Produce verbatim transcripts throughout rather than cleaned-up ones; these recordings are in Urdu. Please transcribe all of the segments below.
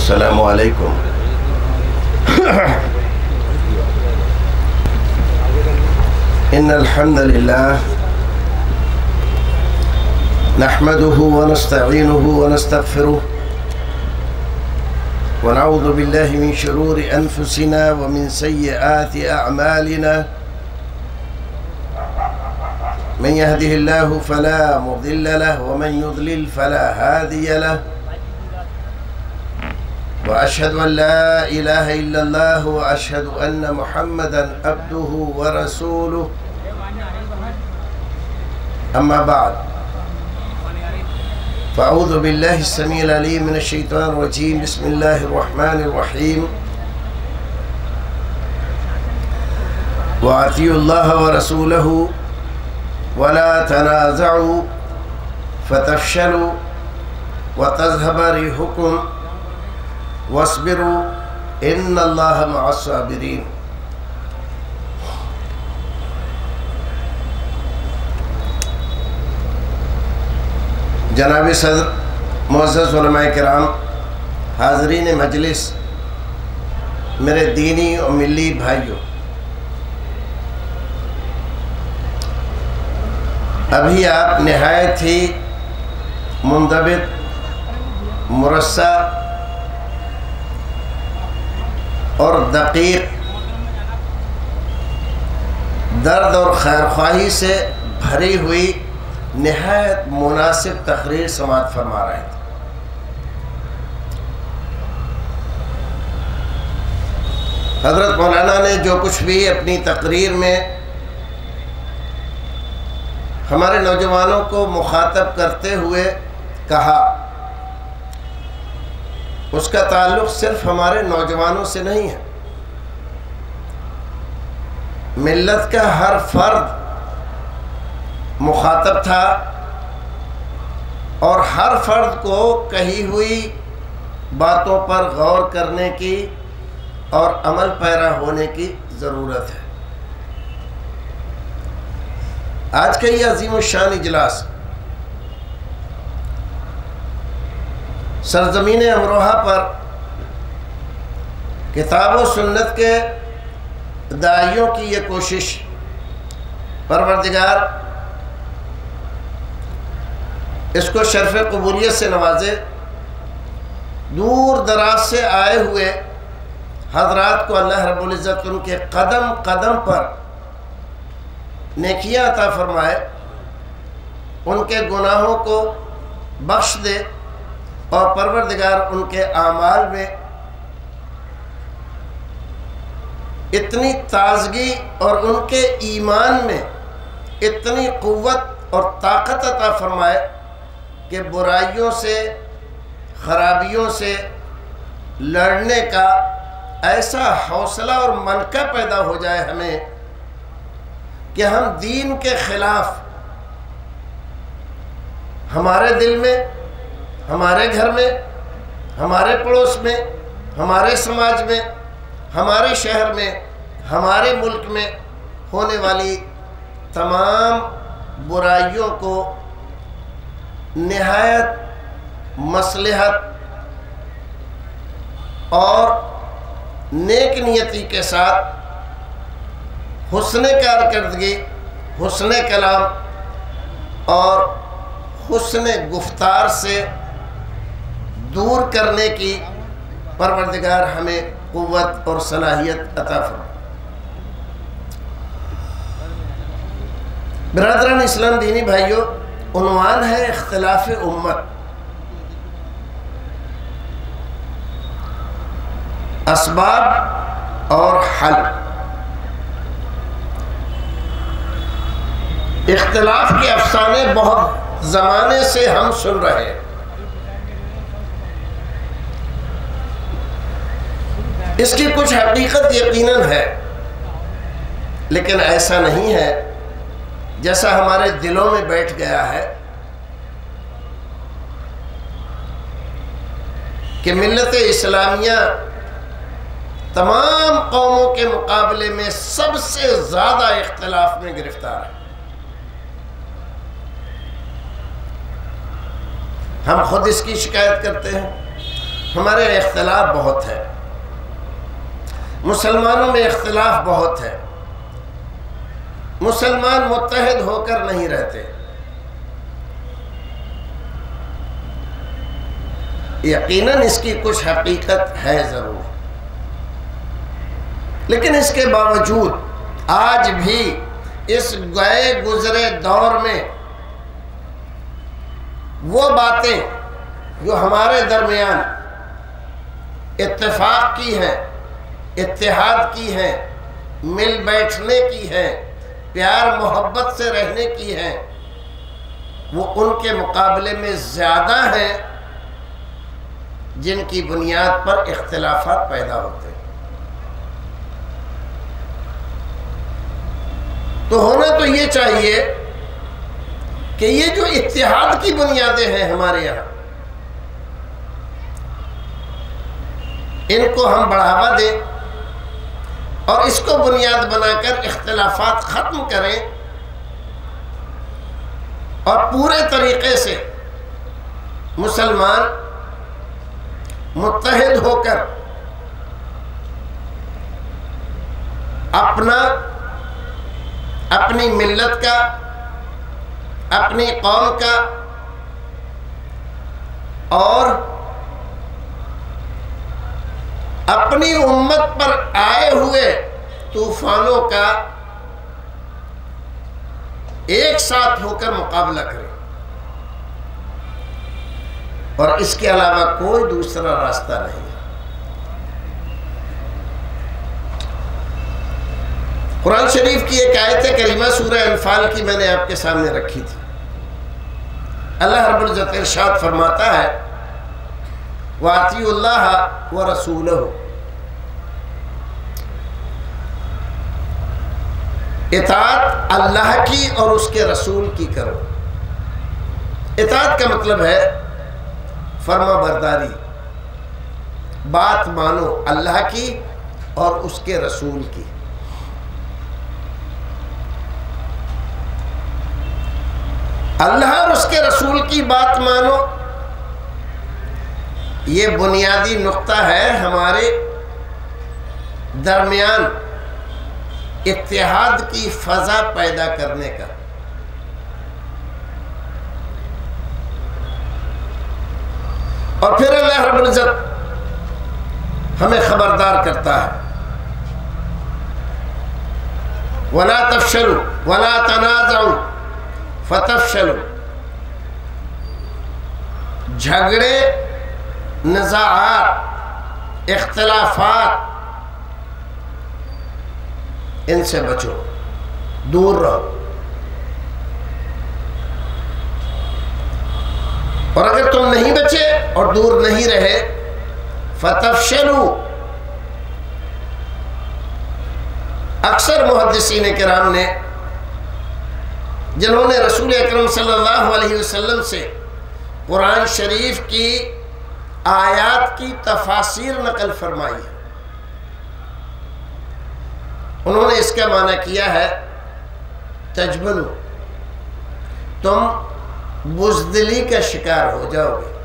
السلام علیکم. ان الحمد للہ نحمده ونستعینه ونستغفره ونعوذ بالله من شرور انفسنا ومن سیئات اعمالنا. من يهده الله فلا مضل له ومن يضلل فلا هادي له. وأشهد أن لا إله إلا الله وأشهد أن محمدًا عبده ورسوله. أما بعد فأعوذ بالله السميع العليم من الشيطان الرجيم. بسم الله الرحمن الرحيم. وأطيعوا الله ورسوله ولا تنازعوا فتفشلوا وتذهب ريحكم واصبروا ان اللہ مع الصابرین. جناب صدر، معزز علماء کرام، حاضرین مجلس، میرے دینی اور ملی بھائیوں، ابھی آپ نہایت ہی منضبط، مرصع اور دقیق، درد اور خیرخواہی سے بھری ہوئی نہایت مناسب تقریر سماعت فرما رہے تھے. حضرت مولانا نے جو کچھ بھی اپنی تقریر میں ہمارے نوجوانوں کو مخاطب کرتے ہوئے کہا، اس کا تعلق صرف ہمارے نوجوانوں سے نہیں ہے. ملت کا ہر فرد مخاطب تھا اور ہر فرد کو کہی ہوئی باتوں پر غور کرنے کی اور عمل پیرا ہونے کی ضرورت ہے. آج کا یہ عظیم الشان اجلاس سرزمین امروہہ پر کتاب و سنت کے داعیوں کی یہ کوشش، پروردگار اس کو شرف قبولیت سے نوازے. دور دراز سے آئے ہوئے حضرات کو اللہ رب العزت ان کے قدم قدم پر نیکیاں عطا فرمائے، ان کے گناہوں کو بخش دے اور پروردگار ان کے اعمال میں اتنی تازگی اور ان کے ایمان میں اتنی قوت اور طاقت عطا فرمائے کہ برائیوں سے، خرابیوں سے لڑنے کا ایسا حوصلہ اور منقع پیدا ہو جائے ہمیں کہ ہم دین کے خلاف ہمارے دل میں، ہمارے گھر میں، ہمارے پڑوس میں، ہمارے سماج میں، ہمارے شہر میں، ہمارے ملک میں ہونے والی تمام برائیوں کو نہایت مصلحت اور نیک نیتی کے ساتھ حسن کارکردگی، حسن کلام اور حسن گفتار سے دور کرنے کی پروردگار ہمیں قوت اور صلاحیت عطا فرمائے. برادران اسلام، دینی بھائیوں، عنوان ہے اختلاف امت. اسباب اور حل. اختلاف کے افسانے بہت زمانے سے ہم سن رہے ہیں. اس کی کچھ حقیقت یقیناً ہے، لیکن ایسا نہیں ہے جیسا ہمارے دلوں میں بیٹھ گیا ہے کہ ملت اسلامیہ تمام قوموں کے مقابلے میں سب سے زیادہ اختلاف میں گرفتار ہے. ہم خود اس کی شکایت کرتے ہیں، ہمارے اختلاف بہت ہے، مسلمانوں میں اختلاف بہت ہے، مسلمان متحد ہو کر نہیں رہتے۔ یقیناً اس کی کچھ حقیقت ہے ضرور، لیکن اس کے باوجود آج بھی اس گئے گزرے دور میں وہ باتیں جو ہمارے درمیان اتفاق کی ہیں، اتحاد کی ہیں، مل بیٹھنے کی ہیں، پیار محبت سے رہنے کی ہیں، وہ ان کے مقابلے میں زیادہ ہیں جن کی بنیاد پر اختلافات پیدا ہوتے ہیں۔ تو ہونا تو یہ چاہیے کہ یہ جو اتحاد کی بنیادیں ہیں ہمارے یہاں، ان کو ہم بڑھاوا دیں اور اس کو بنیاد بنا کر اختلافات ختم کریں اور پورے طریقے سے مسلمان متحد ہو کر اپنا اپنی ملت کا، اپنی قوم کا اور اپنی امت پر آئے ہوئے طوفانوں کا ایک ساتھ ہو کر مقابلہ کریں، اور اس کے علاوہ کوئی دوسرا راستہ نہیں ہے۔ قرآن شریف کی ایک آیت کریمہ سورہ انفال کی میں نے آپ کے سامنے رکھی تھی۔ اللہ رب العزت ارشاد فرماتا ہے وَأَطِيعُوا اللَّهَ وَرَسُولَهُ، اطاعت اللہ کی اور اس کے رسول کی کرو۔ اطاعت کا مطلب ہے فرما برداری، بات مانو اللہ کی اور اس کے رسول کی۔ اللہ اور اس کے رسول کی بات مانو، یہ بنیادی نقطہ ہے ہمارے درمیان اتحاد کی فضا پیدا کرنے کا۔ اور پھر اللہ رب العزت ہمیں خبردار کرتا ہے وَلَا تَفْشَلُوا وَلَا تَنَازَعُوا فَتَفْشَلُوا، جھگڑے، نزاعات، اختلافات، ان سے بچو، دور رہو۔ اور اگر تم نہیں بچے اور دور نہیں رہے فَتَفْشَلُوا، اکثر محدثین کرام نے جنہوں نے رسول اکرم صلی اللہ علیہ وسلم سے قرآن شریف کی آیات کی تفاسیر نقل فرمائی ہے، انہوں نے اس کا معنی کیا ہے تجبنو، تم بزدلی کا شکار ہو جاؤ گے،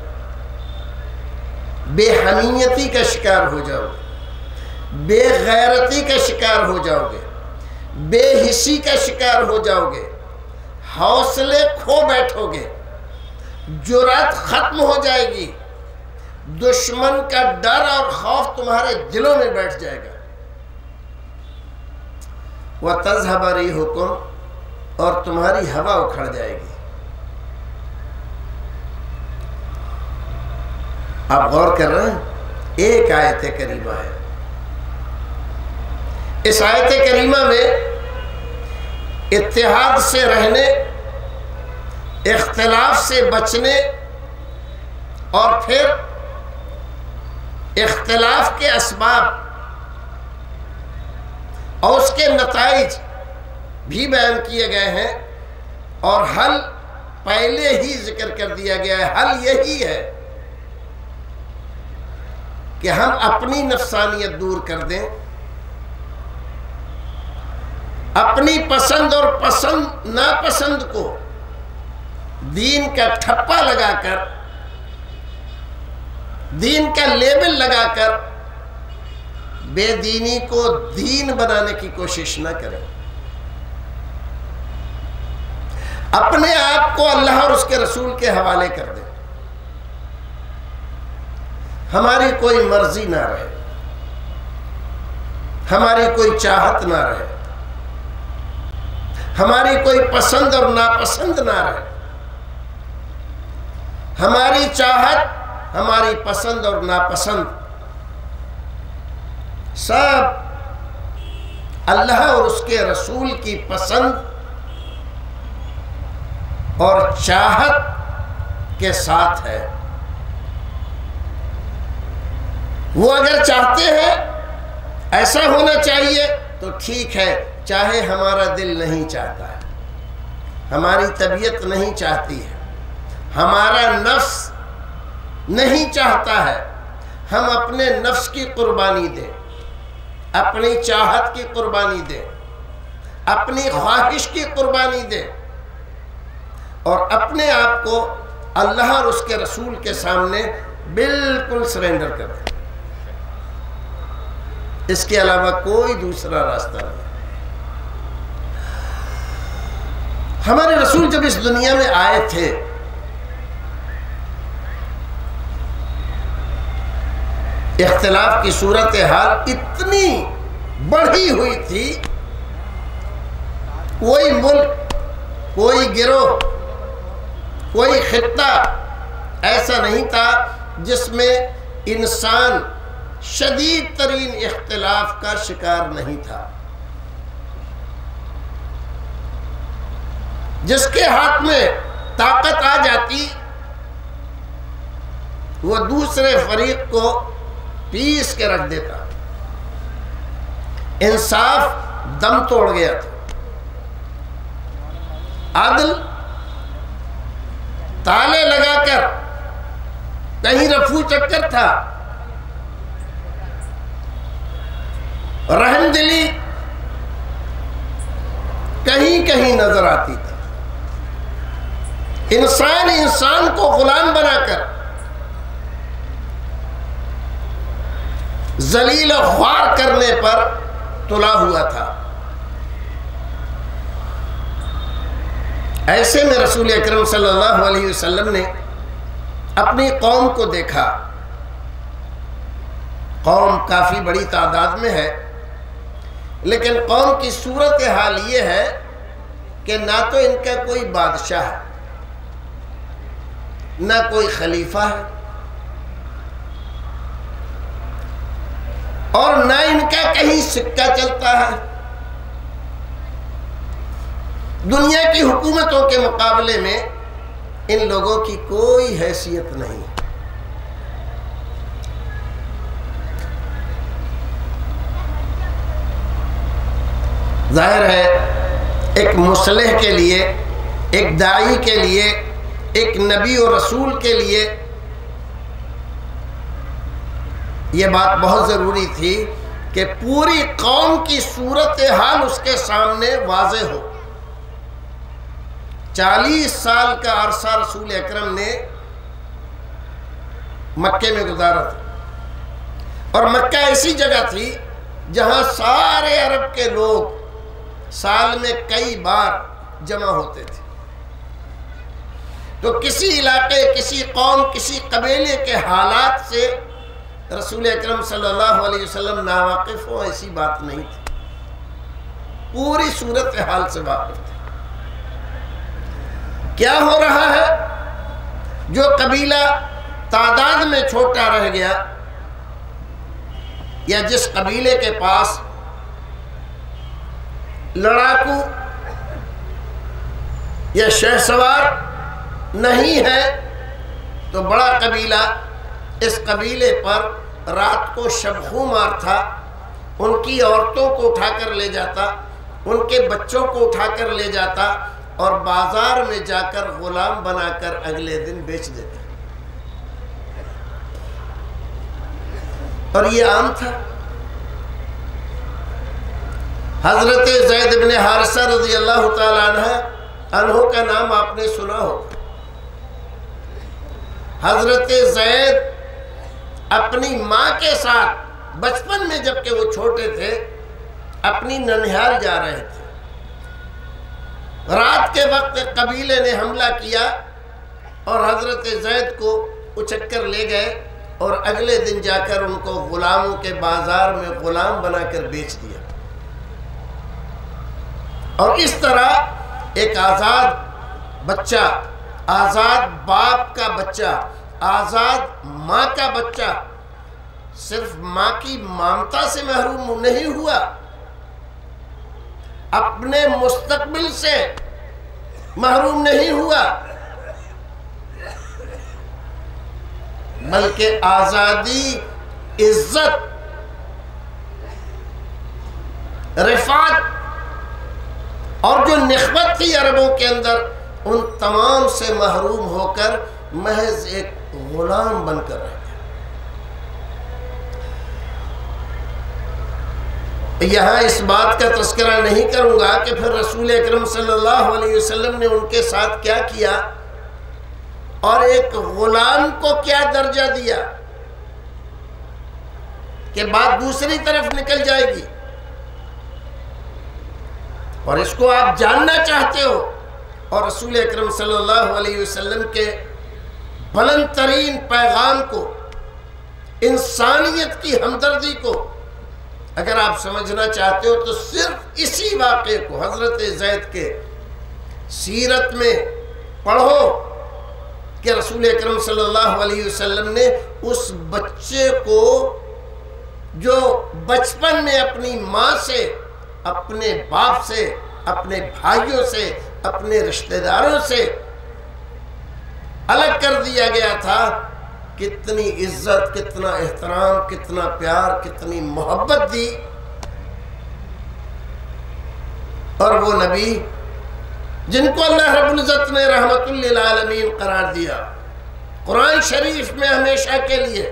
بے حمیتی کا شکار ہو جاؤ گے، بے غیرتی کا شکار ہو جاؤ گے، بے حسی کا شکار ہو جاؤ گے، حوصلے کھو بیٹھو گے، جرأت ختم ہو جائے گی، دشمن کا ڈر اور خوف تمہارے دلوں میں بیٹھ جائے گا۔ وَتَذْهَبَ رِيحُكُمْ، اور تمہاری ہوا اکھڑ جائے گی۔ آپ غور کر رہے ہیں، ایک آیت کریمہ ہے، اس آیت کریمہ میں اتحاد سے رہنے، اختلاف سے بچنے اور پھر اختلاف کے اسباب اور اس کے نتائج بھی بیان کیے گئے ہیں، اور حل پہلے ہی ذکر کر دیا گیا ہے۔ حل یہی ہے کہ ہم اپنی نفسانیت دور کر دیں، اپنی پسند اور پسند ناپسند کو دین کا ٹھپا لگا کر دین کا لیبل لگا کر بے دینی کو دین بنانے کی کوشش نہ کریں. اپنے آپ کو اللہ اور اس کے رسول کے حوالے کر دیں. ہماری کوئی مرضی نہ رہے، ہماری کوئی چاہت نہ رہے، ہماری کوئی پسند اور ناپسند نہ رہے. ہماری چاہت، ہماری پسند اور ناپسند سب اللہ اور اس کے رسول کی پسند اور چاہت کے ساتھ ہے. وہ اگر چاہتے ہیں ایسا ہونا چاہیے تو ٹھیک ہے، چاہے ہمارا دل نہیں چاہتا ہے، ہماری طبیعت نہیں چاہتی ہے، ہمارا نفس نہیں چاہتا ہے، ہم اپنے نفس کی قربانی دیں، اپنی چاہت کی قربانی دیں، اپنی خواہش کی قربانی دیں اور اپنے آپ کو اللہ اور اس کے رسول کے سامنے بالکل سرنڈر کر دیں. اس کے علاوہ کوئی دوسرا راستہ نہیں. ہمارے رسول جب اس دنیا میں آئے تھے اختلاف کی صورتحال اتنی بڑھی ہوئی تھی، کوئی ملک، کوئی گروہ، کوئی خطہ ایسا نہیں تھا جس میں انسان شدید ترین اختلاف کا شکار نہیں تھا. جس کے ہاتھ میں طاقت آ جاتی وہ دوسرے فریق کو پیس کے رکھ دیتا. انصاف دم توڑ گیا تھا، عدل تالے لگا کر کہیں رفو چکر تھا، رحم دلی کہیں کہیں نظر آتی تھی. انسان انسان کو غلام بنا کر ذلیل و خوار کرنے پر تلا ہوا تھا. ایسے میں رسول اکرم صلی اللہ علیہ وسلم نے اپنی قوم کو دیکھا. قوم کافی بڑی تعداد میں ہے، لیکن قوم کی صورتحال یہ ہے کہ نہ تو ان کا کوئی بادشاہ ہے، نہ کوئی خلیفہ ہے، اور نہ ان کا کہیں سکہ چلتا ہے. دنیا کی حکومتوں کے مقابلے میں ان لوگوں کی کوئی حیثیت نہیں. ظاہر ہے ایک مصلح کے لیے، ایک داعی کے لیے، ایک نبی و رسول کے لیے یہ بات بہت ضروری تھی کہ پوری قوم کی صورتحال اس کے سامنے واضح ہو. چالیس سال کا عرصہ رسول اکرم نے مکے میں گزارا تھا، اور مکہ ایسی جگہ تھی جہاں سارے عرب کے لوگ سال میں کئی بار جمع ہوتے تھے. تو کسی علاقے، کسی قوم، کسی قبیلے کے حالات سے رسول اکرم صلی اللہ علیہ وسلم ناواقف ہو، ایسی بات نہیں تھی. پوری صورتحال سے واقف تھے. کیا ہو رہا ہے؟ جو قبیلہ تعداد میں چھوٹا رہ گیا، یا جس قبیلے کے پاس لڑاکو یا شہ سوار نہیں ہے، تو بڑا قبیلہ اس قبیلے پر رات کو شبخو مار تھا. ان کی عورتوں کو اٹھا کر لے جاتا، ان کے بچوں کو اٹھا کر لے جاتا اور بازار میں جا کر غلام بنا کر اگلے دن بیچ دیتا. اور یہ عام تھا. حضرت زید بن حارثہ رضی اللہ تعالیٰ عنہ عنہ کا نام آپ نے سنا ہو. حضرت زید اپنی ماں کے ساتھ بچپن میں جب کہ وہ چھوٹے تھے اپنی ننہال جا رہے تھے. رات کے وقت قبیلے نے حملہ کیا اور حضرت زید کو اچک کر لے گئے اور اگلے دن جا کر ان کو غلاموں کے بازار میں غلام بنا کر بیچ دیا. اور اس طرح ایک آزاد بچہ، آزاد باپ کا بچہ، آزاد ماں کا بچہ صرف ماں کی ممتا سے محروم نہیں ہوا، اپنے مستقبل سے محروم نہیں ہوا، بلکہ آزادی، عزت، رفعت اور جو نخوت تھی عربوں کے اندر ان تمام سے محروم ہو کر محض ایک غلام بن کر رہ گیا. یہاں اس بات کا تذکرہ نہیں کروں گا کہ پھر رسول اکرم صلی اللہ علیہ وسلم نے ان کے ساتھ کیا کیا اور ایک غلام کو کیا درجہ دیا کہ بات دوسری طرف نکل جائے گی. اور اس کو آپ جاننا چاہتے ہو اور رسول اکرم صلی اللہ علیہ وسلم کے بلند ترین پیغام کو، انسانیت کی ہمدردی کو اگر آپ سمجھنا چاہتے ہو تو صرف اسی واقعے کو، حضرت زید کے سیرت میں پڑھو کہ رسول اکرم صلی اللہ علیہ وسلم نے اس بچے کو جو بچپن میں اپنی ماں سے، اپنے باپ سے، اپنے بھائیوں سے، اپنے رشتہ داروں سے الگ کر دیا گیا تھا، کتنی عزت، کتنا احترام، کتنا پیار، کتنی محبت دی. اور وہ نبی جن کو اللہ رب العزت نے رحمت للعالمین قرار دیا قرآن شریف میں ہمیشہ کے لیے،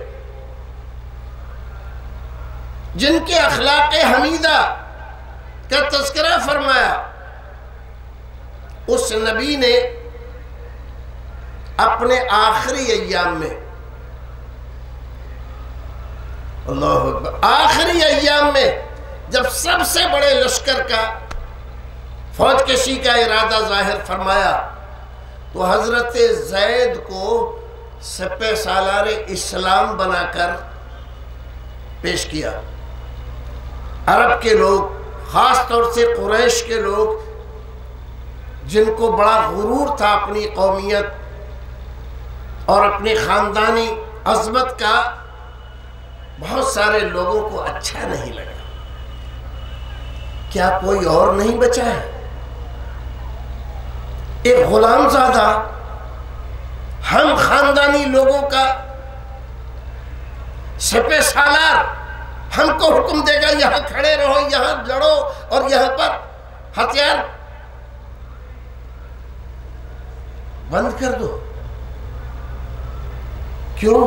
جن کے اخلاق حمیدہ کا تذکرہ فرمایا، اس نبی نے اپنے آخری ایام میں، اللہ اکبر، آخری ایام میں جب سب سے بڑے لشکر کا فوج کشی کا ارادہ ظاہر فرمایا تو حضرت زید کو سپہ سالار اسلام بنا کر پیش کیا. عرب کے لوگ، خاص طور سے قریش کے لوگ جن کو بڑا غرور تھا اپنی قومیت اور اپنی خاندانی عظمت کا، بہت سارے لوگوں کو اچھا نہیں لگا. کیا کوئی اور نہیں بچا ہے؟ ایک غلام زادہ ہم خاندانی لوگوں کا سپہ سالار ہم کو حکم دے گا یہاں کھڑے رہو، یہاں لڑو اور یہاں پر ہتھیار بند کر دو. کیوں؟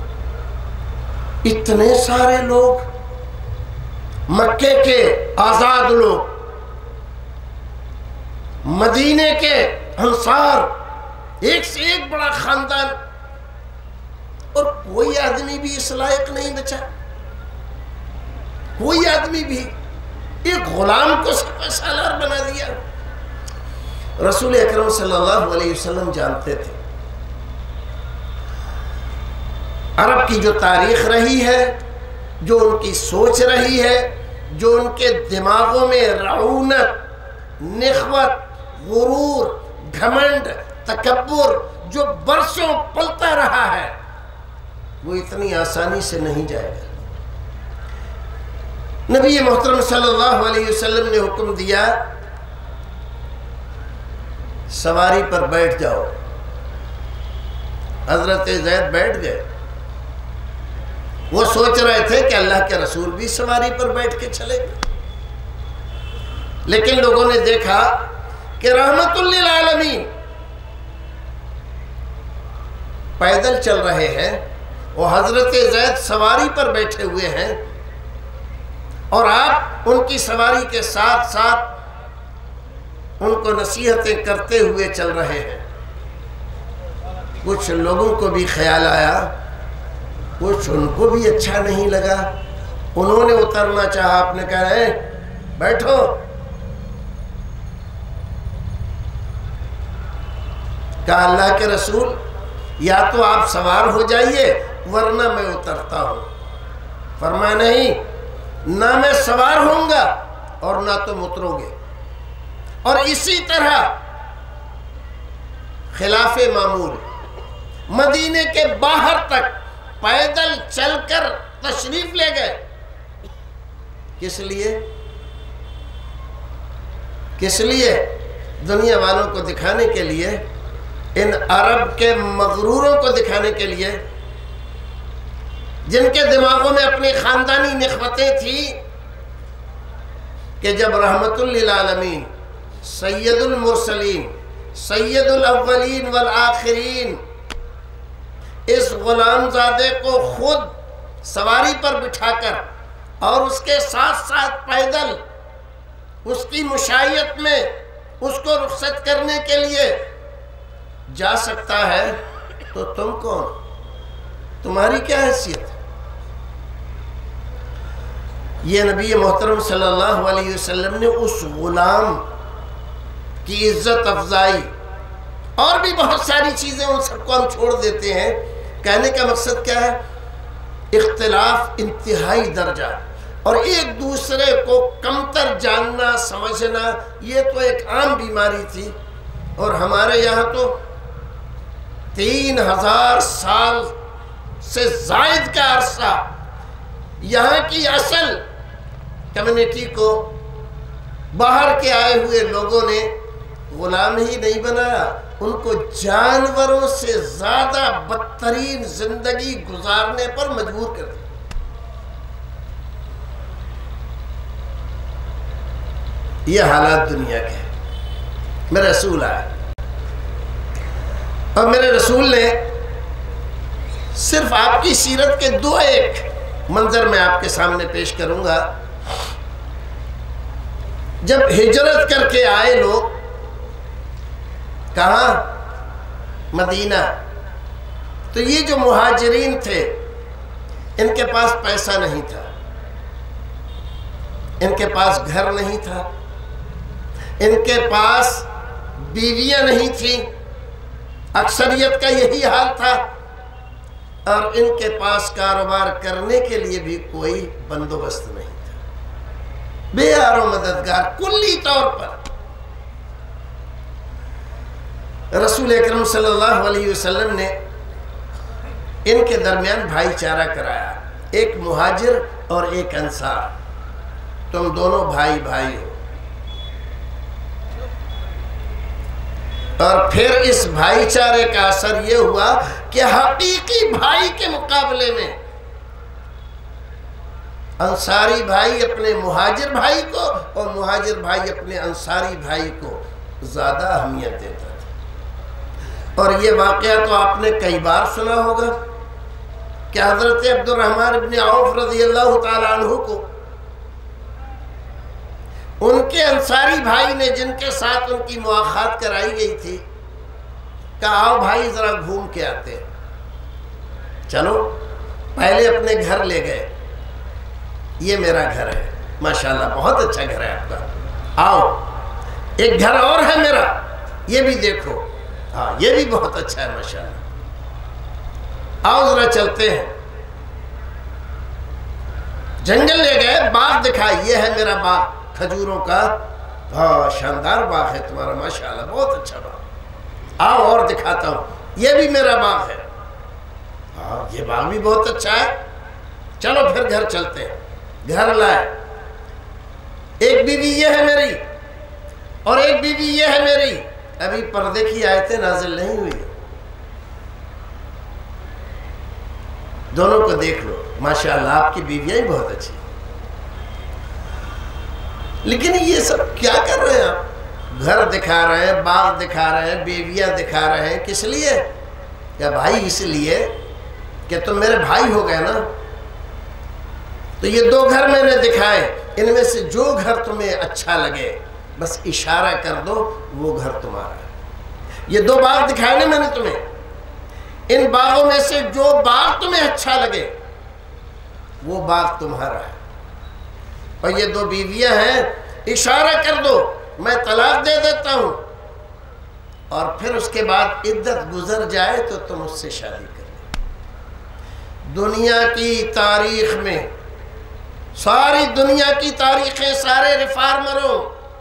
اتنے سارے لوگ، مکے کے آزاد لوگ، مدینے کے انصار، ایک سے ایک بڑا خاندان، اور کوئی آدمی بھی اس لائق نہیں بچا. کوئی آدمی بھی، ایک غلام کو سپہ سالار بنا دیا. رسول اکرم صلی اللہ علیہ وسلم جانتے تھے عرب کی جو تاریخ رہی ہے، جو ان کی سوچ رہی ہے، جو ان کے دماغوں میں رعونت، نخوت، غرور، گھمنڈ، تکبر جو برسوں پلتا رہا ہے، وہ اتنی آسانی سے نہیں جائے گا. نبی محترم صلی اللہ علیہ وسلم نے حکم دیا سواری پر بیٹھ جاؤ. حضرت زید بیٹھ گئے. وہ سوچ رہے تھے کہ اللہ کے رسول بھی سواری پر بیٹھ کے چلے گئے، لیکن لوگوں نے دیکھا کہ رحمت للعالمین پیدل چل رہے ہیں، وہ حضرت زید سواری پر بیٹھے ہوئے ہیں اور آپ ان کی سواری کے ساتھ ساتھ ان کو نصیحتیں کرتے ہوئے چل رہے ہیں. کچھ لوگوں کو بھی خیال آیا کچھ ان کو بھی اچھا نہیں لگا، انہوں نے اترنا چاہا، آپ نے کہا ہے بیٹھو، کہا اللہ کے رسول یا تو آپ سوار ہو جائیے ورنہ میں اترتا ہوں۔ فرمایا نہیں، نہ میں سوار ہوں گا اور نہ تم اترو گے۔ اور اسی طرح خلاف معمول مدینے کے باہر تک پیدل چل کر تشریف لے گئے۔ کس لیے؟ کس لیے؟ دنیا والوں کو دکھانے کے لیے، ان عرب کے مغروروں کو دکھانے کے لیے جن کے دماغوں میں اپنی خاندانی نخوتیں تھیں کہ جب رحمت للعالمین سید المرسلین سید الاولین والآخرین اس غلام زادے کو خود سواری پر بٹھا کر اور اس کے ساتھ ساتھ پیدل اس کی مشائیت میں اس کو رخصت کرنے کے لیے جا سکتا ہے، تو تم کون؟ تمہاری کیا حیثیت؟ یہ نبی محترم صلی اللہ علیہ وسلم نے اس غلام کی عزت افزائی، اور بھی بہت ساری چیزیں ان سب کو ہم چھوڑ دیتے ہیں۔ کہنے کا مقصد کیا ہے؟ اختلاف انتہائی درجہ اور ایک دوسرے کو کمتر جاننا سمجھنا، یہ تو ایک عام بیماری تھی، اور ہمارے یہاں تو تین ہزار سال سے زائد کا عرصہ یہاں کی اصل کمیونٹی کو باہر کے آئے ہوئے لوگوں نے غلام ہی نہیں بنایا، ان کو جانوروں سے زیادہ بدترین زندگی گزارنے پر مجبور کر دیا۔ یہ حالات دنیا کے ہیں۔ میرے رسول آئے اور میرے رسول نے صرف آپ کی سیرت کے دو ایک منظر میں آپ کے سامنے پیش کروں گا۔ جب ہجرت کر کے آئے لوگ کہاں؟ مدینہ، تو یہ جو مہاجرین تھے ان کے پاس پیسہ نہیں تھا، ان کے پاس گھر نہیں تھا، ان کے پاس بیویاں نہیں تھیں، اکثریت کا یہی حال تھا، اور ان کے پاس کاروبار کرنے کے لیے بھی کوئی بندوبست نہیں تھا، بے یار و مددگار کلی طور پر۔ رسول اکرم صلی اللہ علیہ وسلم نے ان کے درمیان بھائی چارہ کرایا، ایک مہاجر اور ایک انصار، تم دونوں بھائی بھائی ہو۔ اور پھر اس بھائی چارے کا اثر یہ ہوا کہ حقیقی بھائی کے مقابلے میں انصاری بھائی اپنے مہاجر بھائی کو اور مہاجر بھائی اپنے انصاری بھائی کو زیادہ اہمیت دیتا تھا۔ اور یہ واقعہ تو آپ نے کئی بار سنا ہوگا کہ حضرت عبد الرحمن ابن عوف رضی اللہ تعالیٰ عنہ کو ان کے انصاری بھائی نے، جن کے ساتھ ان کی مواخات کرائی گئی تھی، کہا آؤ بھائی ذرا گھوم کے آتے ہیں۔ چلو، پہلے اپنے گھر لے گئے، یہ میرا گھر ہے، ماشاءاللہ بہت اچھا گھر ہے آپ کا، آؤ ایک گھر اور ہے میرا، یہ بھی دیکھو، ہاں یہ بھی بہت اچھا ہے ماشاءاللہ، آؤ ذرا چلتے ہیں۔ جنگل لے گئے، باغ دکھائی، یہ ہے میرا باغ کھجوروں کا، ہاں شاندار باغ ہے تمہارا ماشاءاللہ، بہت اچھا باغ، آؤ اور دکھاتا ہوں، یہ بھی میرا باغ ہے، ہاں یہ باغ بھی بہت اچھا ہے، چلو پھر گھر چلتے ہیں۔ گھر لائے، ایک بیوی یہ ہے میری اور ایک بیوی یہ ہے میری، ابھی پردے کی آیتیں نازل نہیں ہوئی، دونوں کو دیکھ لو، ماشاءاللہ آپ کی بیویاں ہی بہت اچھی، لیکن یہ سب کیا کر رہے ہیں آپ؟ گھر دکھا رہے ہیں، باغ دکھا رہے ہیں، بیویاں دکھا رہے ہیں، کس لیے؟ کیا بھائی اس لیے کہ تم میرے بھائی ہو گئے نا، تو یہ دو گھر میں نے دکھائے، ان میں سے جو گھر تمہیں اچھا لگے بس اشارہ کر دو، وہ گھر تمہارا ہے۔ یہ دو باغ دکھائے نا میں نے تمہیں، ان باغوں میں سے جو باغ تمہیں اچھا لگے وہ باغ تمہارا ہے. اور یہ دو بیویاں ہیں، اشارہ کر دو میں طلاق دے دیتا ہوں، اور پھر اس کے بعد عدت گزر جائے تو تم اس سے شادی کر لو. دنیا کی تاریخ میں، ساری دنیا کی تاریخیں، سارے ریفارمروں،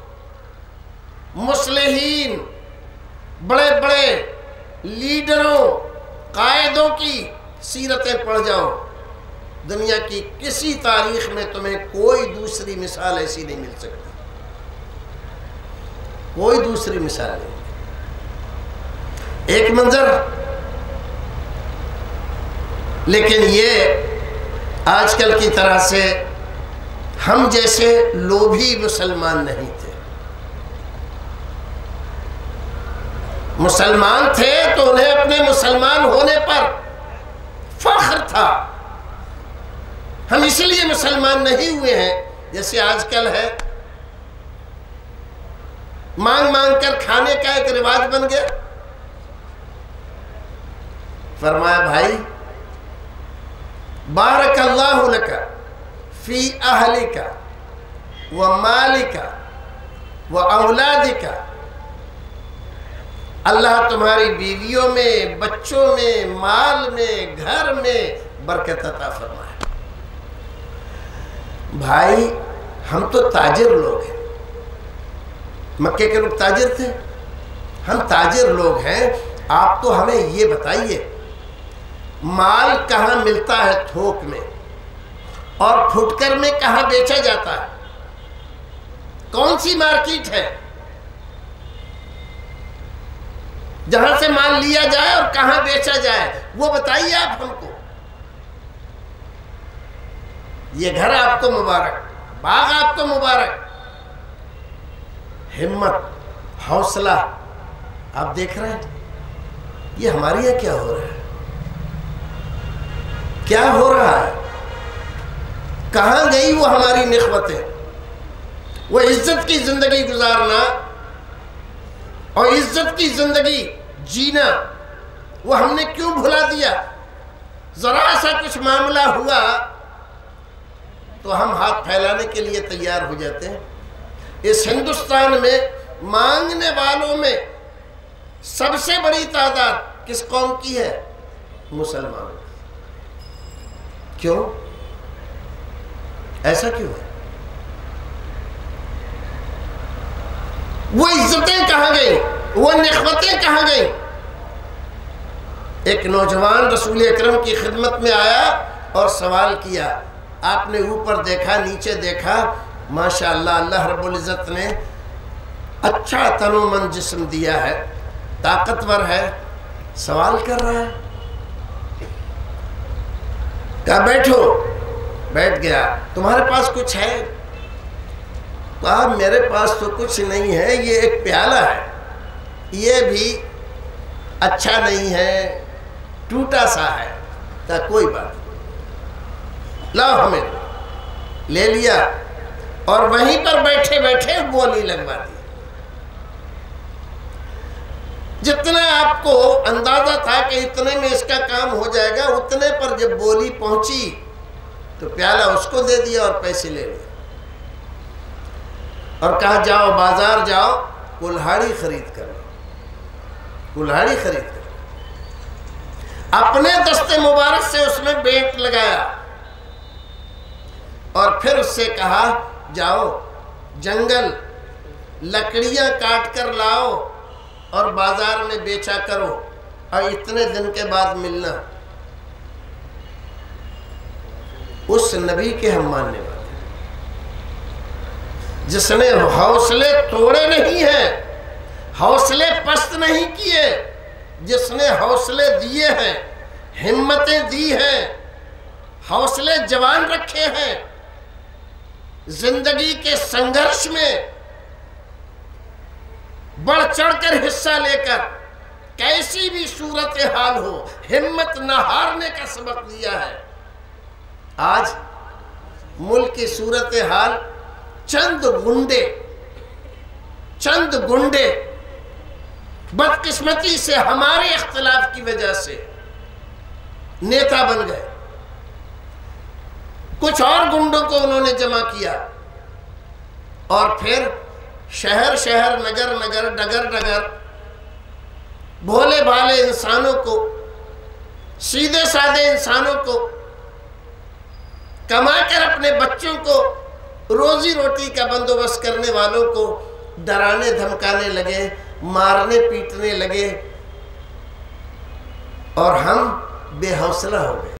مصلحین، بڑے بڑے لیڈروں، قائدوں کی سیرتیں پڑھ جاؤ، دنیا کی کسی تاریخ میں تمہیں کوئی دوسری مثال ایسی نہیں مل سکتی، کوئی دوسری مثال نہیں. ایک منظر، لیکن یہ آج کل کی طرح سے ہم جیسے لوبھی مسلمان نہیں تھے. مسلمان تھے تو انہیں اپنے مسلمان ہونے پر فخر تھا. ہم اس لیے مسلمان نہیں ہوئے ہیں جیسے آج کل ہے، مانگ مانگ کر کھانے کا ایک رواج بن گیا. فرمایا بھائی بارک اللہ لک فی اہلک و مالک و اولادک، اللہ تمہاری بیویوں میں، بچوں میں، مال میں، گھر میں برکت عطا فرمائے. بھائی ہم تو تاجر لوگ ہیں، مکے کے لوگ تاجر تھے، ہم تاجر لوگ ہیں. آپ تو ہمیں یہ بتائیے مال کہاں ملتا ہے تھوک میں، اور پھٹکر میں کہاں بیچا جاتا ہے؟ کون سی مارکیٹ ہے جہاں سے مال لیا جائے اور کہاں بیچا جائے؟ وہ بتائیے آپ ہم کو. یہ گھر آپ کو مبارک، باغ آپ کو مبارک. ہمت، حوصلہ آپ دیکھ رہے ہیں یہ ہمارے یہاں کیا ہو رہا ہے؟ کیا ہو رہا ہے؟ کہاں گئی وہ ہماری نخوتیں؟ وہ عزت کی زندگی گزارنا اور عزت کی زندگی جینا وہ ہم نے کیوں بھلا دیا؟ ذرا سا کچھ معاملہ ہوا تو ہم ہاتھ پھیلانے کے لیے تیار ہو جاتے ہیں. اس ہندوستان میں مانگنے والوں میں سب سے بڑی تعداد کس قوم کی ہے؟ مسلمانوں. کیوں؟ ایسا کیوں ہے؟ وہ عزتیں کہاں گئیں؟ وہ نخوتیں کہاں گئیں؟ ایک نوجوان رسول اکرم کی خدمت میں آیا اور سوال کیا. آپ نے اوپر دیکھا، نیچے دیکھا، ماشاءاللہ اللہ رب العزت نے اچھا تن و من جسم دیا ہے، طاقتور ہے. سوال کر رہا ہے. کہا بیٹھو. بیٹھ گیا. تمہارے پاس کچھ ہے؟ کہا میرے پاس تو کچھ نہیں ہے، یہ ایک پیالہ ہے، یہ بھی اچھا نہیں ہے، ٹوٹا سا ہے. کہا کوئی بات، لاؤ ہمیں. لے لیا اور وہیں پر بیٹھے بیٹھے بولی لگوا دی. جتنا آپ کو اندازہ تھا کہ اتنے میں اس کا کام ہو جائے گا، اتنے پر جب بولی پہنچی تو پیالہ اس کو دے دیا اور پیسے لے لیے اور کہا جاؤ بازار جاؤ، کلہاڑی خرید کر لو. کلہاڑی خرید کر اپنے دست مبارک سے اس میں بینٹ لگایا اور پھر اس سے کہا جاؤ جنگل لکڑیاں کاٹ کر لاؤ اور بازار میں بیچا کرو اور اتنے دن کے بعد ملنا. اس نبی کے ہم ماننے والے جس نے حوصلے توڑے نہیں ہیں، حوصلے پست نہیں کیے، جس نے حوصلے دیے ہیں، ہمتیں دی ہیں، حوصلے جوان رکھے ہیں، زندگی کے سنگھرش میں بڑھ چڑھ کر حصہ لے کر کیسی بھی صورتحال ہو ہمت نہ ہارنے کا سبق دیا ہے. آج ملک کی صورتحال چند گنڈے چند گنڈے بدقسمتی سے ہمارے اختلاف کی وجہ سے نیتا بن گئے۔ کچھ اور گنڈوں کو انہوں نے جمع کیا اور پھر شہر شہر نگر نگر ڈگر ڈگر بھولے بھالے انسانوں کو، سیدھے سادے انسانوں کو، کما کر اپنے بچوں کو روزی روٹی کا بندوبست کرنے والوں کو ڈرانے دھمکانے لگے، مارنے پیٹنے لگے، اور ہم بے حوصلہ ہو گئے۔